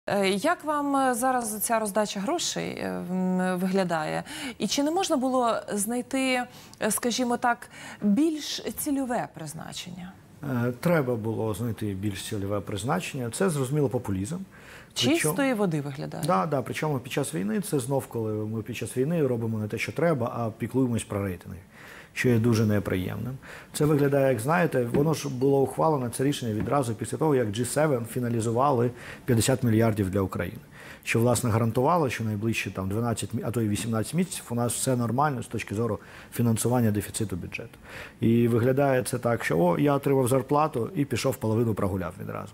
Як вам зараз ця роздача грошей виглядає? І чи не можна було знайти, скажімо так, більш цільове призначення? Треба було знайти більш цільове призначення. Це, зрозуміло, популізм. Чистої води виглядає. Так, причому під час війни, це знов, коли ми під час війни робимо не те, що треба, а піклуємось про рейтинги, що є дуже неприємним. Це виглядає, як знаєте, воно ж було ухвалено, це рішення відразу після того, як G7 фіналізували 50 мільярдів для України. Що, власне, гарантувало, що найближчі 12, а то й 18 місяців у нас все нормально з точки зору фінансування дефіциту бюджету. І виглядає це так, що я отримав зарплату і пішов половину прогуляв відразу.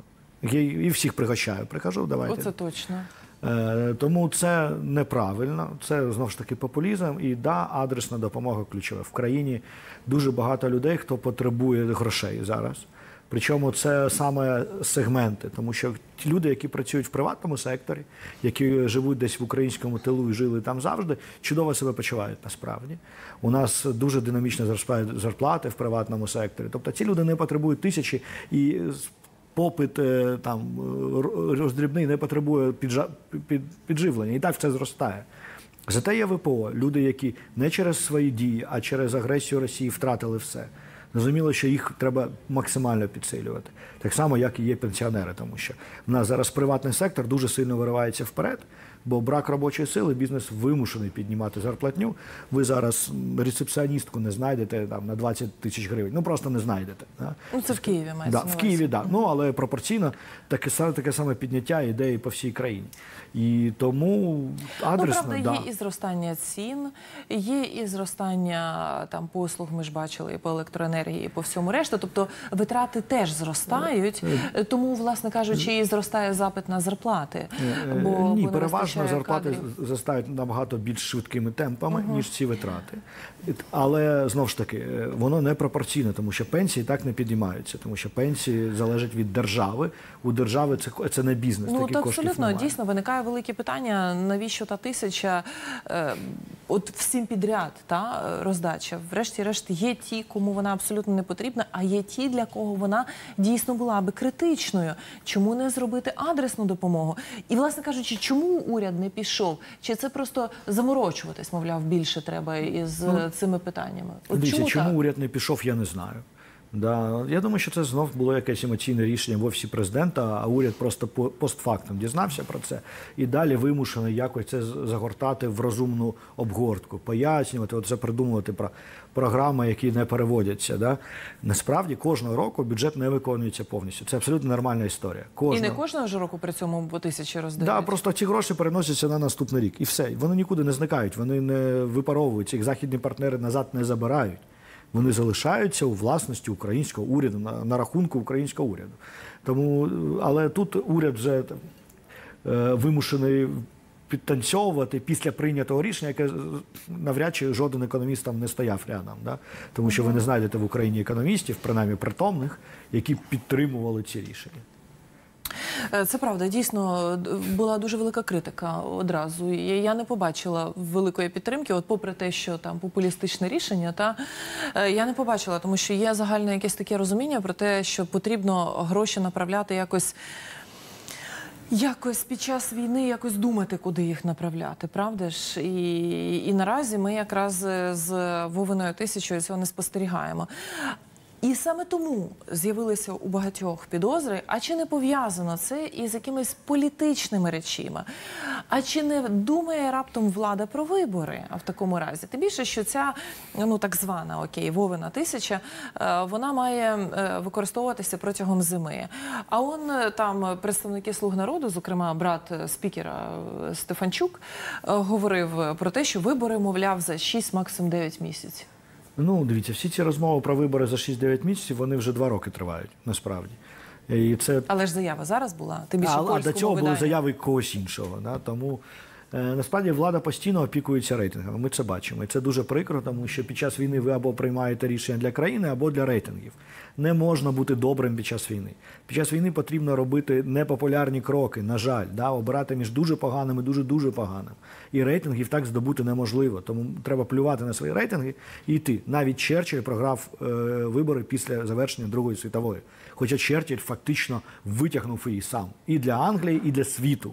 І всіх пригощаю. Прихожу, давайте. Оце точно. Тому це неправильно, це знову ж таки популізм і адресна допомога ключова. В країні дуже багато людей, хто потребує грошей зараз. Причому це саме сегменти, тому що ті люди, які працюють в приватному секторі, які живуть десь в українському тилу і жили там завжди, чудово себе почувають насправді. У нас дуже динамічно зростають зарплати в приватному секторі. Тобто ці люди не потребують тисячі і попит там роздрібний не потребує підживлення. І так все зростає. Зате є ВПО. Люди, які не через свої дії, а через агресію Росії втратили все. Зрозуміло, що їх треба максимально підсилювати. Так само, як і є пенсіонери, тому що в нас зараз приватний сектор дуже сильно виривається вперед, бо брак робочої сили, бізнес вимушений піднімати зарплатню. Ви зараз рецепціоністку не знайдете на 20 тисяч гривень. Ну, просто не знайдете. Ну, це в Києві мається. В Києві, так. Ну, але пропорційно таке саме підняття ідеї по всій країні. І тому адресно, правда, є і зростання цін, є і зростання послуг, ми ж бачили, і по електроенергії, і по всьому решту. Тобто витрати теж зростають, тому, власне кажучи, і зростає запит на зарплати. Ні, переважно зарплати зростають набагато більш швидкими темпами, ніж ці витрати. Але, знову ж таки, воно не пропорційне, тому що пенсії так не підіймаються, тому що пенсії залежать від держави. У держави це не бізнес, таких коштів немає. Абсолютно, дійсно, виникає велике питання, навіщо та тисяча, от всім підряд роздача. Врешті-решт є ті, кому вона абсолютно не потрібна, а є ті, для кого вона дійсно була би критичною. Чому не зробити адресну допомогу? І, власне кажучи, чому уряд не пішов? Чи це просто заморочуватись, мовляв, більше треба із цими питаннями? Дивіться, чому уряд не пішов, я не знаю. Я думаю, що це знов було якесь емоційне рішення в Офісі Президента, а уряд просто постфактум дізнався про це і далі вимушений якось це загортати в розумну обгортку, пояснювати, це придумувати про програми, які не переводяться. Насправді, кожного року бюджет не виконується повністю. Це абсолютно нормальна історія. І не кожного ж року при цьому по тисячі роздають? Так, просто ці гроші переносяться на наступний рік. І все. Вони нікуди не зникають, вони не випаровуються, їх західні партнери назад не забирають. Вони залишаються у власності українського уряду, на рахунку українського уряду. Але тут уряд вже вимушений підтанцьовувати після прийнятого рішення, яке навряд чи жоден економіст там не стояв рядом. Тому що ви не знайдете в Україні економістів, принаймні притомних, які підтримували ці рішення. Це правда, дійсно, була дуже велика критика одразу. Я не побачила великої підтримки, попри те, що там популістичне рішення, я не побачила, тому що є загальне якесь таке розуміння про те, що потрібно гроші направляти якось під час війни, якось думати, куди їх направляти, правда ж? І наразі ми якраз з Вовиною тисячою цього не спостерігаємо. І саме тому з'явилися у багатьох підозри, а чи не пов'язано це із якимись політичними речима? А чи не думає раптом влада про вибори в такому разі? Тим більше, що ця, так звана, Вовина тисяча, вона має використовуватися протягом зими. А там представники «Слуг народу», зокрема брат спікера Стефанчук, говорив про те, що вибори, мовляв, за 6, максимум 9 місяців. Дивіться, всі ці розмови про вибори за 6-9 місяців, вони вже 2 роки тривають, насправді. Але ж заява зараз була, тим більше польському до цього були заяви когось іншого. Тому Насправді влада постійно опікується рейтингами, ми це бачимо. І це дуже прикро, тому що під час війни ви або приймаєте рішення для країни, або для рейтингів. Не можна бути добрим під час війни. Під час війни потрібно робити непопулярні кроки, на жаль, обирати між дуже поганим і дуже-дуже поганим. І рейтингів так здобути неможливо. Тому треба плювати на свої рейтинги і йти. Навіть Черчилль програв вибори після завершення Другої світової. Хоча Черчилль фактично витягнув її сам. І для Англії, і для світу.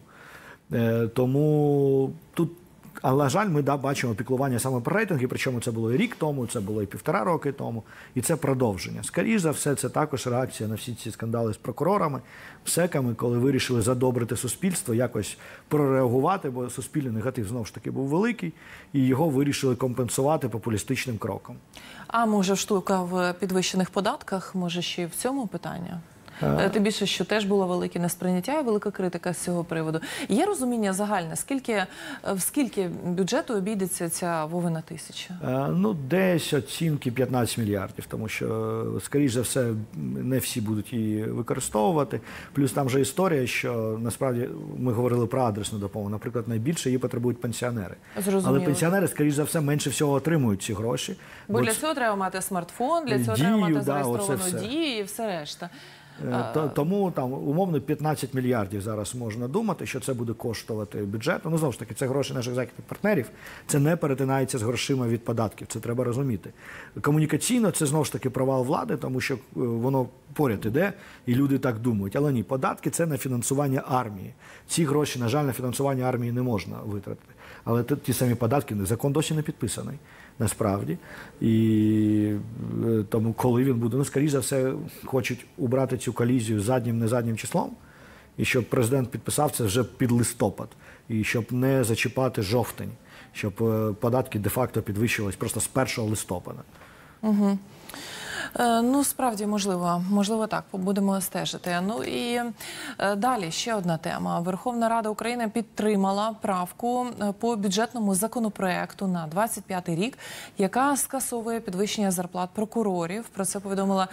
Тому тут, але, на жаль, ми бачимо піклування саме про рейтинги, причому це було і рік тому, це було і 1,5 роки тому, і це продовження. Скоріше за все, це також реакція на всі ці скандали з прокурорами, МСЕКами, коли вирішили задобрити суспільство, якось прореагувати, бо суспільний негатив, знову ж таки, був великий, і його вирішили компенсувати популістичним кроком. А може штука в підвищених податках, може ще й в цьому питання? Тим більше, що теж було велике несприйняття і велика критика з цього приводу. Є розуміння загальне, в скільки бюджету обійдеться ця Вовина 1000? Десь оцінки 15 мільярдів, тому що, скоріш за все, не всі будуть її використовувати. Плюс там же історія, що, насправді, ми говорили про адресну допомогу. Наприклад, найбільше її потребують пенсіонери. Зрозуміло. Але пенсіонери, скоріш за все, менше всього отримують ці гроші. Бо для цього треба мати смартфон, для цього треба мати зареєстровану Дію і все решта. Тому там умовно 15 мільярдів зараз можна думати, що це буде коштувати бюджету. Знову ж таки, це гроші наших західних партнерів, це не перетинається з грошима від податків, це треба розуміти. Комунікаційно це знову ж таки провал влади, тому що воно поряд іде, і люди так думають. Але ні, податки – це на фінансування армії. Ці гроші, на жаль, на фінансування армії не можна витратити. Але ті самі податки, закон досі не підписаний. Насправді. І тому, коли він буде, скоріш за все, хочуть убрати цю колізію заднім, не заднім числом, і щоб президент підписав це вже під листопад, і щоб не зачіпати жовтень, щоб податки де-факто підвищувались просто з 1 листопада. Угу. Справді, можливо так, будемо стежити. І далі ще одна тема. Верховна Рада України підтримала правку по бюджетному законопроекту на 25-й рік, яка скасовує підвищення зарплат прокурорів. Про це повідомила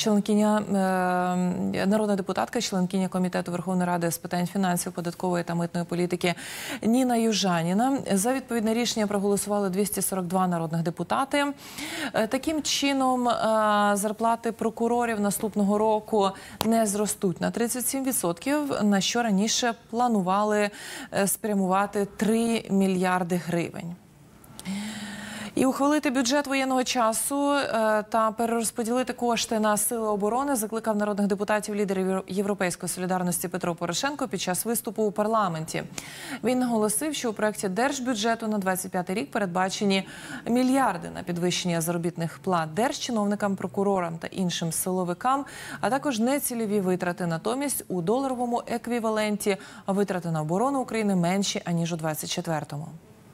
народна депутатка, членкиня Комітету Верховної Ради з питань фінансів, податкової та митної політики Ніна Южаніна. За відповідне рішення проголосували 242 народних депутати. Таким чином, зарплати прокурорів наступного року не зростуть на 37%, на що раніше планували спрямувати 3 мільярди гривень. І ухвалити бюджет воєнного часу та перерозподілити кошти на сили оборони закликав народних депутатів лідер Європейської солідарності Петро Порошенко під час виступу у парламенті. Він наголосив, що у проєкті держбюджету на 25-й рік передбачені мільярди на підвищення заробітних плат держчиновникам, прокурорам та іншим силовикам, а також нецільові витрати. Натомість у доларовому еквіваленті витрати на оборону України менші, аніж у 24-му.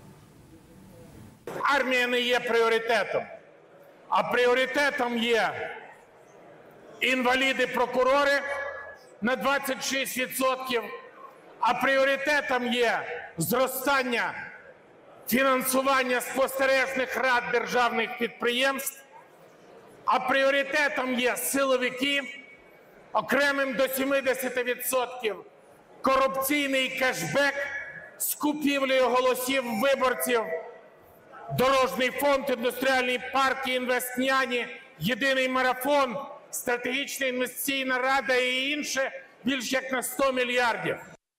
Армія не є пріоритетом, а пріоритетом є інваліди-прокурори на 26%, а пріоритетом є зростання фінансування спостережних рад державних підприємств, а пріоритетом є силовики, окремим до 70% корупційний кешбек з купівлею голосів виборців, Дорожній фонд, індустріальні парки, інвестняні, єдиний марафон, стратегічна інвестиційна рада і інше більш як на 100 мільярдів.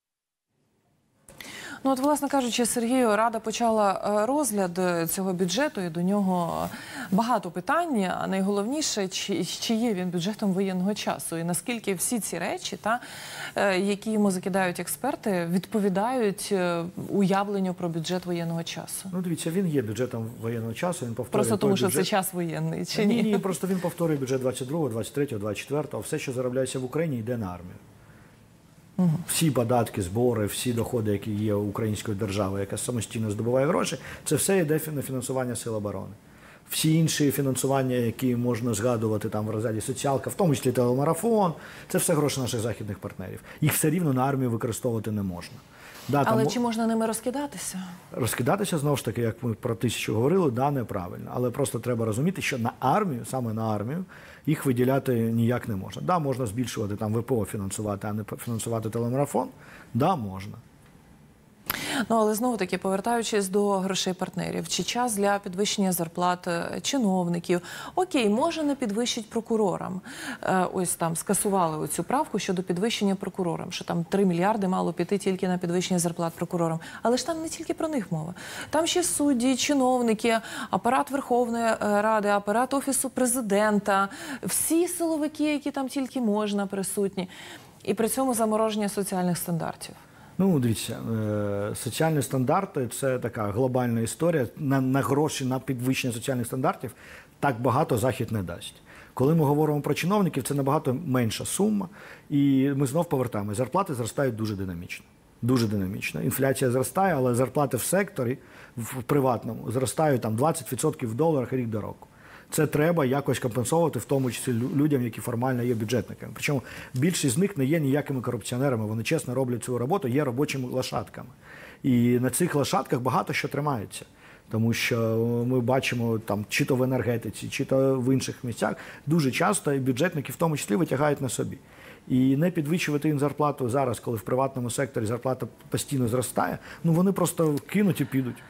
Власне кажучи, Сергію, Рада почала розгляд цього бюджету, і до нього багато питань, а найголовніше, чи є він бюджетом воєнного часу, і наскільки всі ці речі, які йому закидають експерти, відповідають уявленню про бюджет воєнного часу. Дивіться, він є бюджетом воєнного часу, він повторює просто тому, що це час воєнний, чи ні? Ні, просто він повторює бюджет 22-го, 23-го, 24-го, все, що заробляється в Україні, йде на армію. Всі податки, збори, всі доходи, які є у української держави, яка самостійно здобуває гроші, це все йде на фінансування Сил оборони. Всі інші фінансування, які можна згадувати там в розряді соціалка, в тому числі телемарафон, це все гроші наших західних партнерів. Їх все рівно на армію використовувати не можна. Але чи можна ними розкидатися? Розкидатися, знову ж таки, як ми про 1000 говорили, неправильно. Але просто треба розуміти, що на армію, саме на армію, їх виділяти ніяк не можна. Можна збільшувати там ВПО фінансувати, а не фінансувати телемарафон. Можна. Ну, але знову-таки, повертаючись до грошей партнерів, чи час для підвищення зарплат чиновників? Окей, може не підвищить прокурорам. Ось там скасували оцю правку щодо підвищення прокурорам, що там 3 мільярди мало піти тільки на підвищення зарплат прокурорам. Але ж там не тільки про них мова. Там ще судді, чиновники, апарат Верховної Ради, апарат Офісу Президента, всі силовики, які там тільки можна, присутні. І при цьому замороження соціальних стандартів. Ну, дивіться, соціальні стандарти – це така глобальна історія. На гроші, на підвищення соціальних стандартів так багато Захід не дасть. Коли ми говоримо про чиновників, це набагато менша сума. І ми знов повертаємо. Зарплати зростають дуже динамічно. Дуже динамічно. Інфляція зростає, але зарплати в секторі, в приватному, зростають там 20% в доларах рік до року. Це треба якось компенсувати, в тому числі людям, які формально є бюджетниками. Причому більшість з них не є ніякими корупціонерами, вони чесно роблять свою роботу, є робочими лошадками. І на цих лошадках багато що тримається. Тому що ми бачимо, там, чи то в енергетиці, чи то в інших місцях, дуже часто і бюджетники в тому числі витягають на собі. І не підвищувати їм зарплату зараз, коли в приватному секторі зарплата постійно зростає, ну вони просто кинуть і підуть.